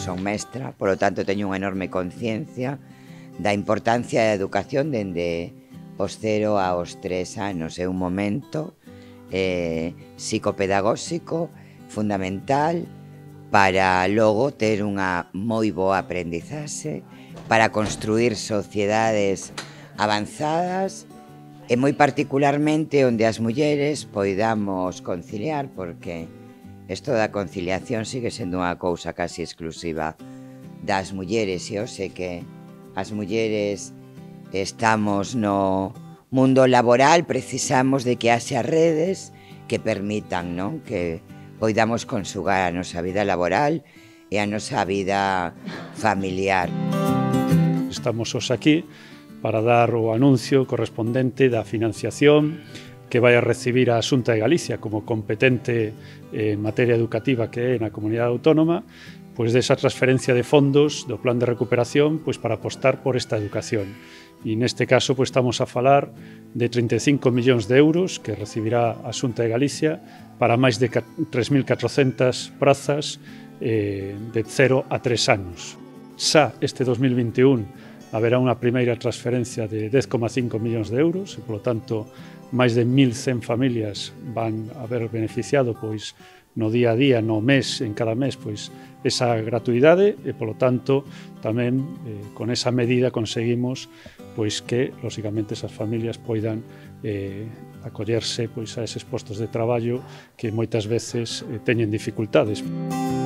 son mestra, polo tanto teño unha enorme conciencia da importancia da educación dende os 0 aos 3 anos. É un momento psicopedagóxico fundamental para logo ter unha moi boa aprendizaxe, para construir sociedades avanzadas e moi particularmente onde as mulleres poidamos conciliar, porque isto da conciliación sigue sendo unha cousa casi exclusiva das mulleres, e eu sei que as mulleres estamos no mundo laboral, precisamos de que haxa redes que permitan, non, que poidamos conxugar a nosa vida laboral e a nosa vida familiar. Estamos hoxe aquí para dar o anuncio correspondente da financiación que vai a recibir a Xunta de Galicia como competente en materia educativa que é na comunidade autónoma, pois desa transferencia de fondos do plan de recuperación pois para apostar por esta educación. E neste caso pois estamos a falar de 35 millóns de euros que recibirá a Xunta de Galicia para máis de 3.400 prazas de 0 a 3 anos. Xa este 2021 haberá unha primeira transferencia de 10,5 millóns de euros e, polo tanto, máis de 1.100 familias van haber beneficiado pois no día a día, no mes, en cada mes, pois esa gratuidade e, polo tanto, tamén con esa medida conseguimos pois que, lógicamente, esas familias poidan acollerse pois a eses postos de traballo que moitas veces teñen dificultades.